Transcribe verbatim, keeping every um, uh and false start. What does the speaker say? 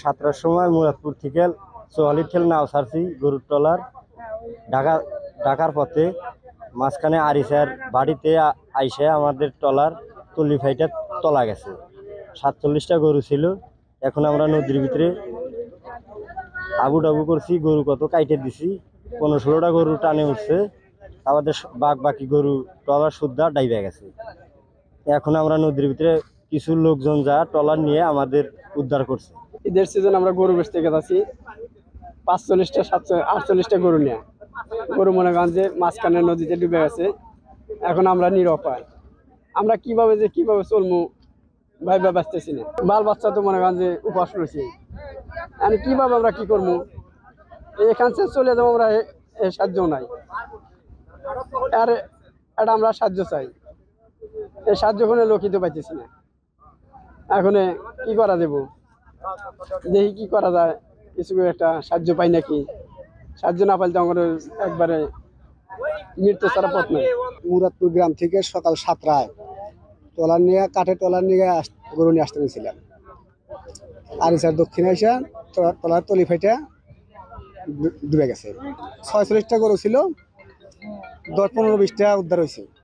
সাতটার সময় মুরাদপুর থেকে চোয়ালি খেল নাও ছাড়ছি গরুর টলার ঢাকা ঢাকার পথে মাঝখানে আরিসার বাড়িতে আইসে আমাদের টলার তল্লি ফাইটা তলা গেছে। সাতচল্লিশটা গরু ছিল। এখন আমরা নদীর ভিতরে আবু ডাবু করছি, গরু কত কাইটে দিছি, পনেরো ষোলোটা গরু টানে উঠছে, আমাদের বাঘ বাকি গরু টলার সুদ্ধা ডাইবে গেছে। এখন আমরা নদীর ভিতরে কিছু লোকজন যা টলার নিয়ে আমাদের উদ্ধার করছে। ঈদের সিজন আমরা গরু বেচতে গেছি পাঁচচল্লিশটা সাতশো আটচল্লিশটা গরু নিয়ে। গরু মনে করেন যে মাঝখানে নদীতে ডুবে গেছে। এখন আমরা নিরুপায়, আমরা কিভাবে যে কিভাবে চলবো ভাইবা বাঁচতেছি না। বাল বাচ্চা তো মনে করেন যে উপাস রয়েছে, আমি কিভাবে আমরা কি করবো? এখান থেকে চলে যাবো আমরা, এ সাহায্য নাই। আর এটা আমরা সাহায্য চাই, এই সাহায্য কোনো লোকই তো পাইতেছি না। এখন কি করা দেব, দেখি কি করা যায়, কিছু একটা সাহায্য পাই নাকি। সাহায্য না পাইলে তো আমার একবারে মৃত্যু ছাড়া পথ নাই। মুরাদপুর গ্রাম থেকে সকাল সাতটায় টলার নিয়ে কাঠে টলার নিয়ে গরু নিয়ে আসতে গেছিলাম। আরিসার দক্ষিণে এসে টলার তলি ফাইটা ডুবে গেছে। ছয়চল্লিশটা গরু ছিল, দশ পনেরো বিশটা উদ্ধার হয়েছে।